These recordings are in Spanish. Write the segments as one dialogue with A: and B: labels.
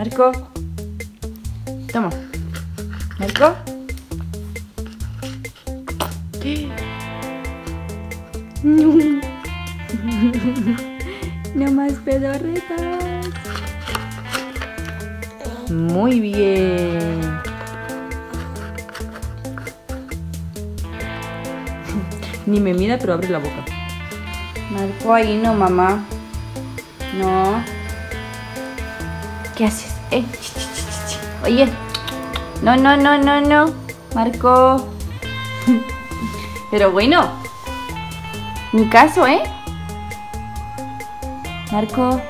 A: Marco. Toma. Marco. No más pedorretas. Muy bien. Ni me mira, pero abre la boca. Marco, ahí no, mamá. No. ¿Qué haces? Oye. No, no, no, no, no. Marco. Pero bueno. Ni caso, ¿eh? Marco.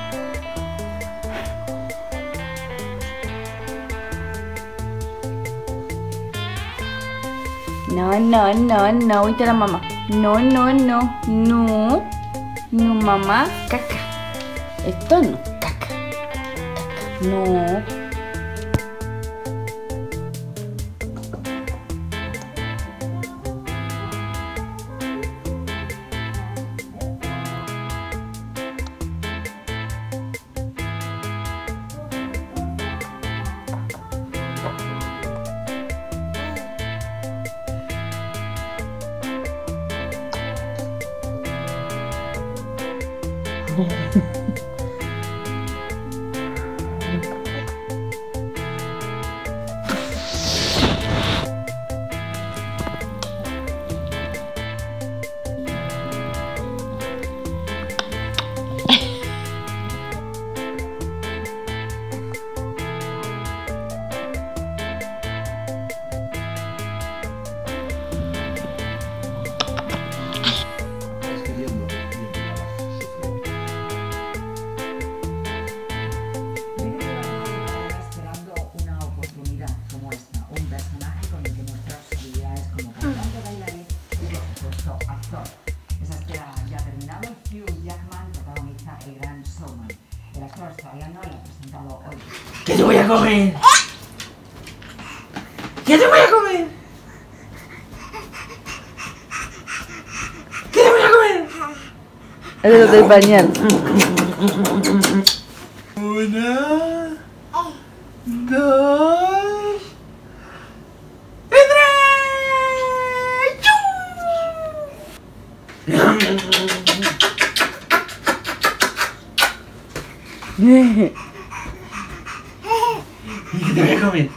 A: No, no, no, no. Ahorita la mamá. No, no, no. No. No, mamá. Caca. Esto no. Caca. Caca. No.
B: ¿Qué te voy a comer? ¿Qué te voy a comer? ¿Qué te voy a comer?
A: Es lo del pañal.
B: Una, dos, y tres. ¿Qué te voy a comer?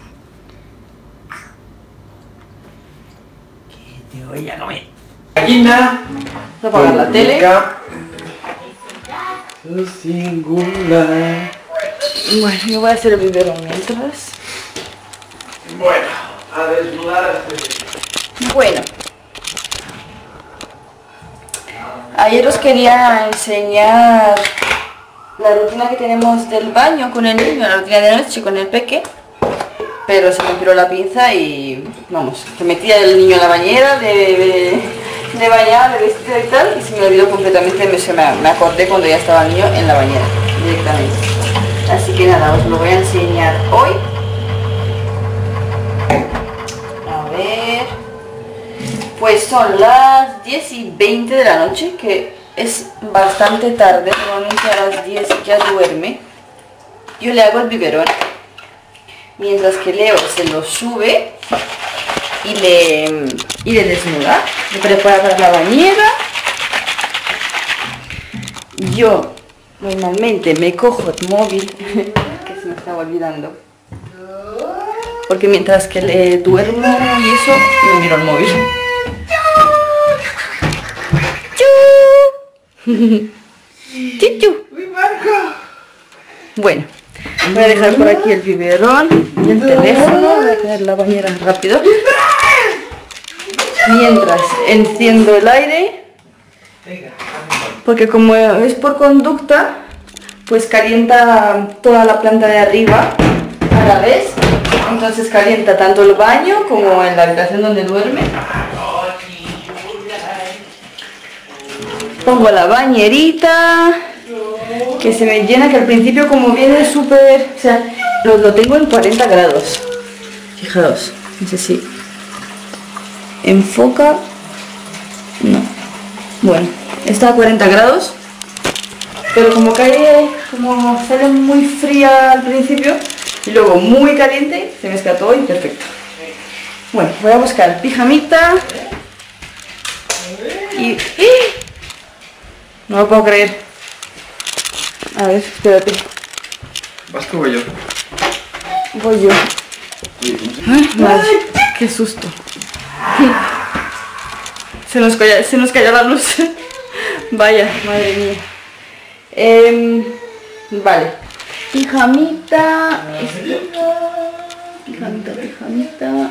B: ¿Qué te voy a comer? Gallina.
A: Vamos a apagar la tele.
B: Su singular.
A: Bueno, yo voy a hacer el biberón mientras.
B: Bueno, a desnudar a este.
A: Bueno. Ayer os quería enseñar la rutina que tenemos del baño con el niño, la rutina de noche con el peque, pero se me tiró la pinza y vamos, que metía el niño en la bañera de bañar, de vestir y tal, y se me olvidó completamente, me acordé cuando ya estaba el niño en la bañera directamente. Así que nada, os lo voy a enseñar hoy. A ver, pues son las 10:20 de la noche, que es bastante tarde, normalmente a las 10 ya duerme. Yo le hago el biberón, mientras que Leo se lo sube y le desnuda, le prepara para la bañera. Yo normalmente me cojo el móvil, que se me estaba olvidando, porque mientras que le duermo y eso, me miro el móvil. Chichu.
B: ¡Uy, Marco!
A: Bueno, voy a dejar por aquí el biberón y el teléfono. Voy a poner la bañera rápido. Mientras enciendo el aire, porque como es por conducta, pues calienta toda la planta de arriba a la vez. Entonces calienta tanto el baño como en la habitación donde duerme. Pongo la bañerita, que se me llena, que al principio como viene súper, o sea, lo tengo en 40 grados. Fijaos, no sé si enfoca. No. Bueno, está a 40 grados, pero como cae como sale muy fría al principio y luego muy caliente, se mezcla todo y perfecto. Bueno, voy a buscar pijamita y... no lo puedo creer. A ver, espérate.
B: ¿Vas que voy yo?
A: Voy yo. Ay, madre, qué susto. Se nos cayó la luz. Vaya, madre mía. Vale. Pijamita. Pijamita.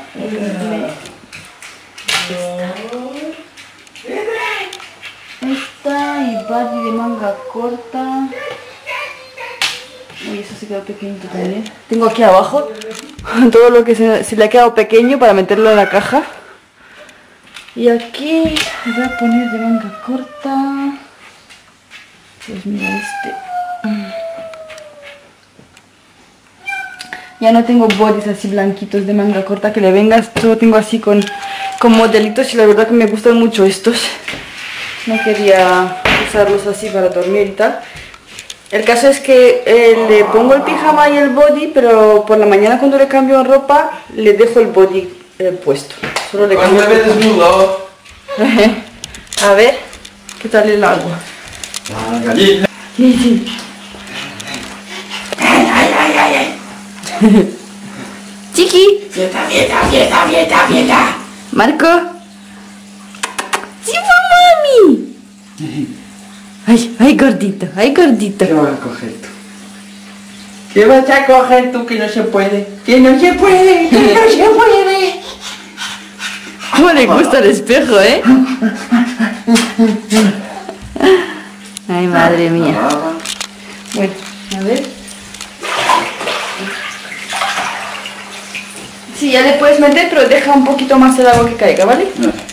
A: Esta y body de manga corta. Uy, eso se quedó pequeñito también. Tengo aquí abajo todo lo que se le ha quedado pequeño para meterlo en la caja. Y aquí voy a poner de manga corta. Pues mira este. Ya no tengo bodys así blanquitos de manga corta que le vengas. Solo tengo así con modelitos y la verdad que me gustan mucho estos. No quería usarlos así para dormir y tal. El caso es que le pongo el pijama y el body, pero por la mañana cuando le cambio ropa le dejo el body puesto. Solo le cambio
B: el bebé desnudo.
A: A ver, ¿qué tal el agua?
B: La gallina.
A: Chiqui.
B: Fiesta.
A: Marco. ¡Sí, mami! Ay, gordito, ay, gordito.
B: ¿Qué vas a coger tú? ¿Qué vas a coger tú que no se puede? ¡Que no se puede! ¡Que no se puede!
A: ¿Cómo le gusta el espejo, eh? Ay, madre mía. Bueno, a ver. Sí, ya le puedes meter, pero deja un poquito más el agua que caiga, ¿vale?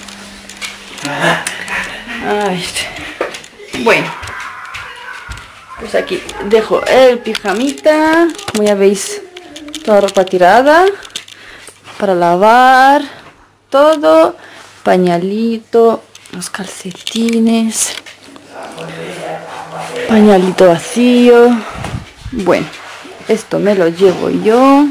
A: Ay, bueno, pues aquí dejo el pijamita, como ya veis, toda ropa tirada para lavar, todo, pañalito, los calcetines, pañalito vacío. Bueno, esto me lo llevo yo.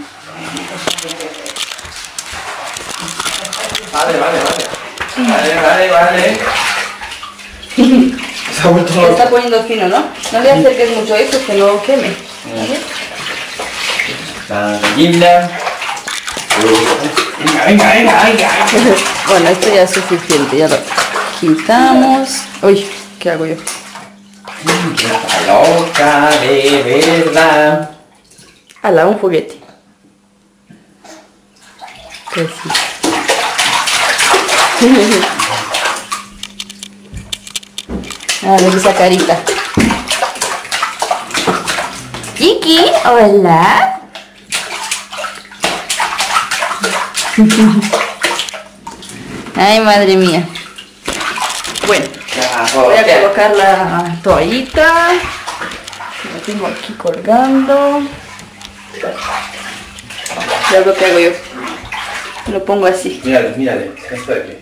B: Vale. Se ha vuelto
A: Se está poniendo fino, ¿no? No le acerques mucho a eso, que no queme.
B: La gallina. Venga.
A: Bueno, esto ya es suficiente, ya lo quitamos. Uy, ¿qué hago yo?
B: Está loca de verdad.
A: Ala, un juguete. Pues sí. A ver esa carita. Chiqui, hola. Ay, madre mía. Bueno, voy a colocar la toallita. La tengo aquí colgando. Ya lo que hago yo. Lo pongo así.
B: Mírale. Esto de aquí.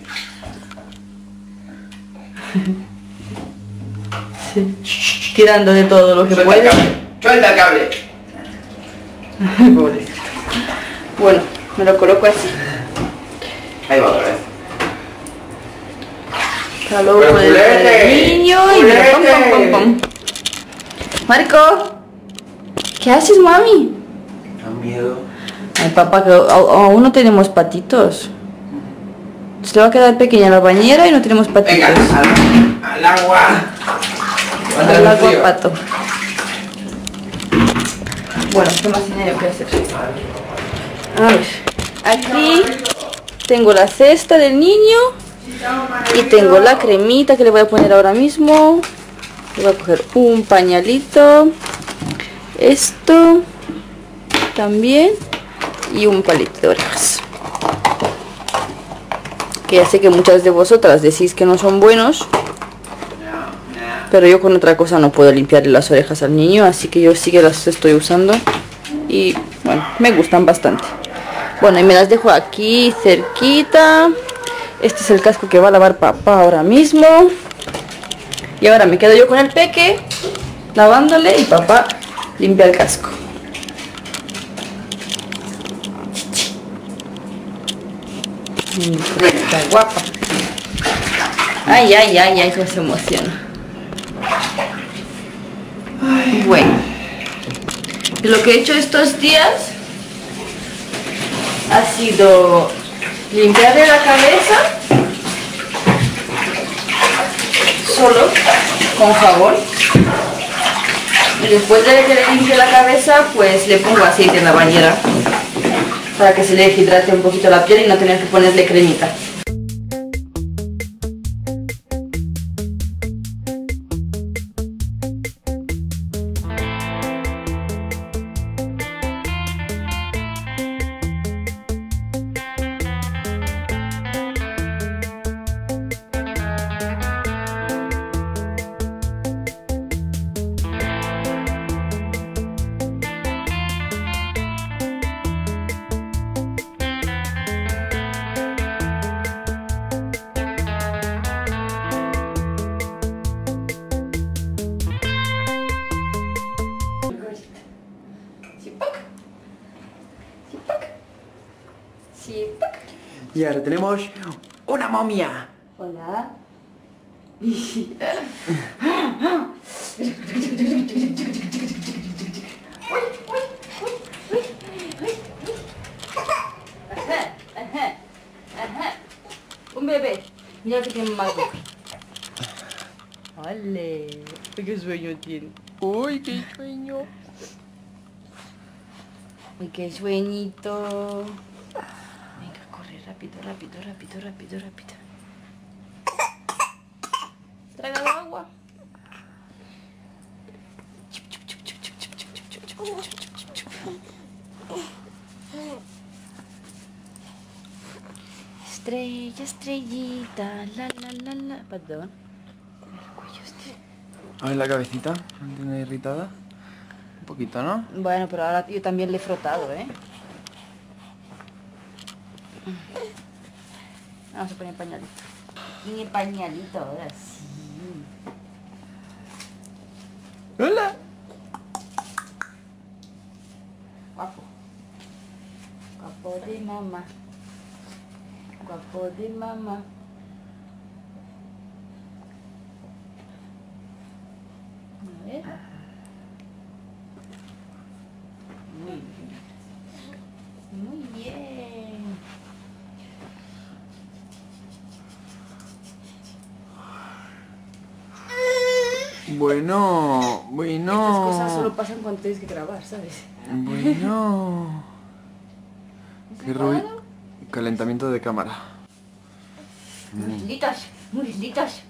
A: Sí. Tirando de todo lo que puede.
B: Suelta el cable.
A: Pobrecito. Bueno, me lo coloco así.
B: Ahí va otra vez.
A: Para luego poder poner el niño y mira, pom. Marco, ¿qué haces, mami?
B: Da miedo.
A: Ay, papá, que aún no tenemos patitos. Se le va a quedar pequeña la bañera y no tenemos patitos.
B: Venga, al agua.
A: Al agua, pato. Bueno, ¿qué más tenía yo que hacer? A ver, aquí tengo la cesta del niño y tengo la cremita que le voy a poner ahora mismo. Le voy a coger un pañalito, esto también y un palito de orejas. Que ya sé que muchas de vosotras decís que no son buenos, pero yo con otra cosa no puedo limpiarle las orejas al niño, así que yo sí que las estoy usando y bueno, me gustan bastante. Bueno, y me las dejo aquí cerquita. Este es el casco que va a lavar papá ahora mismo. Y ahora me quedo yo con el peque lavándole y papá limpia el casco. Está guapa. Ay, ay, ay, ay, cómo se emociona. Bueno, lo que he hecho estos días ha sido limpiarle la cabeza solo con jabón, y después de que le limpie la cabeza pues le pongo aceite en la bañera para que se le hidrate un poquito la piel y no tener que ponerle cremita.
B: Y ahora tenemos una momia.
A: Hola. Un bebé. Mira que tiene más boca. Vale. ¿Qué sueño tiene?
B: Uy, qué sueño.
A: Uy, qué sueñito. Venga, corre rápido, rápido, rápido, rápido, rápido. Traga agua. Estrella, estrellita, la la la la. Perdón. El cuello este.
B: A ver la cabecita, ¿no tiene irritada? Un poquito, ¿no?
A: Bueno, pero ahora yo también le he frotado, ¿eh? Vamos a poner pañalito. Tiene pañalito ahora sí.
B: ¡Hola!
A: Guapo. Guapo de mamá. Guapo de mamá. A ver. Muy bien. Muy bien.
B: Bueno,
A: Estas cosas solo
B: bueno.
A: pasan cuando tienes que grabar, ¿sabes?
B: Bueno.
A: ¿Has
B: Qué
A: acabado?
B: ruido. Calentamiento de cámara.
A: Muy listos, muy listos.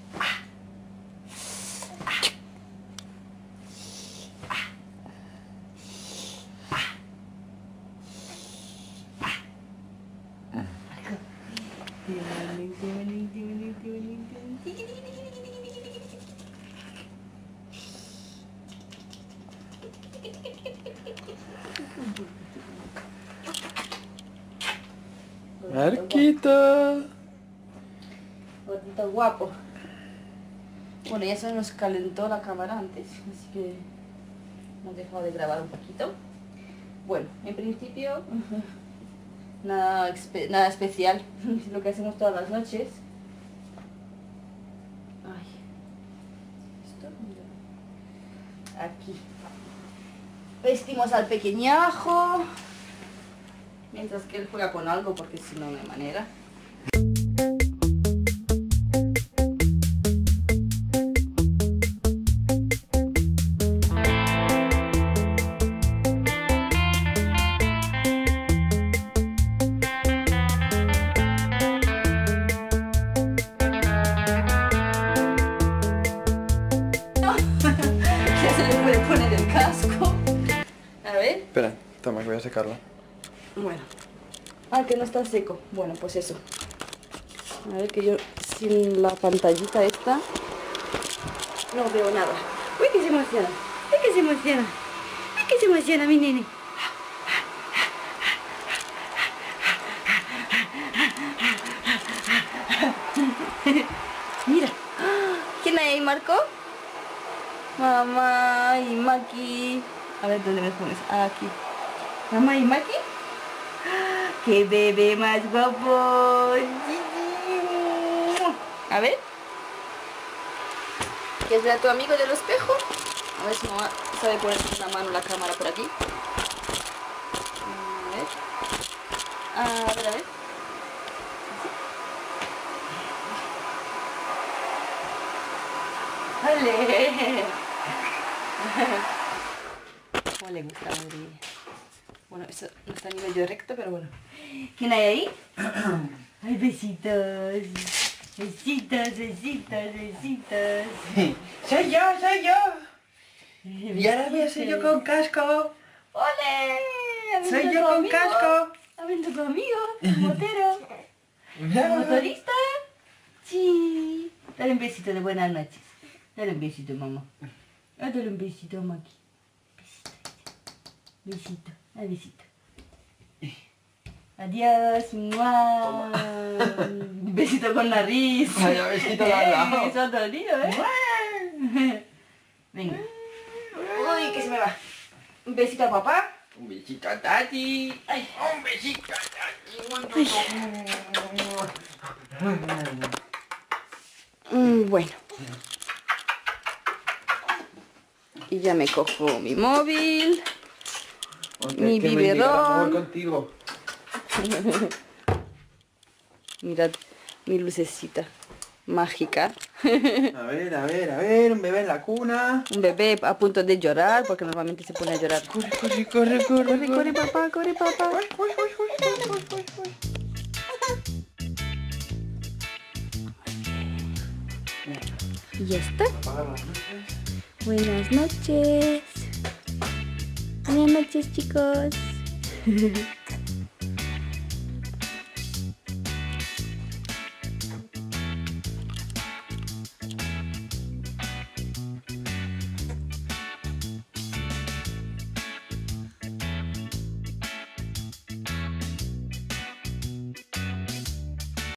B: Arquita.
A: Gordito guapo. Bueno, ya se nos calentó la cámara antes, así que hemos dejado de grabar un poquito. Bueno, en principio nada especial, es lo que hacemos todas las noches. Ay, ¿esto dónde va? Aquí. Vestimos al pequeñajo, mientras que él juega con algo, porque si no, no hay manera. Ya se le puede poner el casco. A ver.
B: Espera, toma, que voy a secarlo.
A: Bueno. Ah, que no está seco. Bueno, pues eso. A ver, que yo sin la pantallita esta no veo nada. Uy, que se emociona. Uy, que se emociona. Uy, que se emociona mi nene. Mira. ¿Quién hay ahí, Marco? Mamá y Maki. A ver, ¿dónde me pones? Aquí. Mamá, ¿y Maki? ¡Qué bebé más guapo! A ver. ¿Quieres ver a tu amigo del espejo? A ver si mamá sabe poner una mano la cámara por aquí. A ver, a ver. ¡Vale! ¿Cómo le gusta la madrilla? Bueno, eso no está ni medio recto, pero bueno. ¿Quién hay ahí? ¡Ay, besitos! Besitos, besitos, besitos.
B: ¡Soy yo, soy yo! Y ahora voy a ser yo con casco.
A: ¡Ole!
B: ¡Soy yo con casco!
A: ¿Ha venido tu amigo? ¿Motero? ¿Motorista? Sí. Dale un besito de buenas noches. Dale un besito, mamá. Dale un besito, Maki. Besito. Besito. Besito. Adiós. ¡Mua! Besito con nariz.
B: Vaya besito de al lado.
A: Eso ha dolido, ¿eh? Venga. Uy, que se me va. Un besito a papá.
B: Un besito a Tati.
A: Ay.
B: Un besito a Tati.
A: Bueno. Y ya me cojo mi móvil. Mi biberón.
B: Contigo.
A: Mirad mi lucecita mágica.
B: A ver, un bebé en la cuna.
A: Un bebé a punto de llorar, porque normalmente se pone a llorar.
B: Corre, corre, corre, corre.
A: Corre, corre, papá, corre, papá.
B: Uy, uy, uy, uy, uy, uy, uy.
A: Y ya está.
B: Apaga las luces.
A: Buenas noches. Buenas noches, chicos.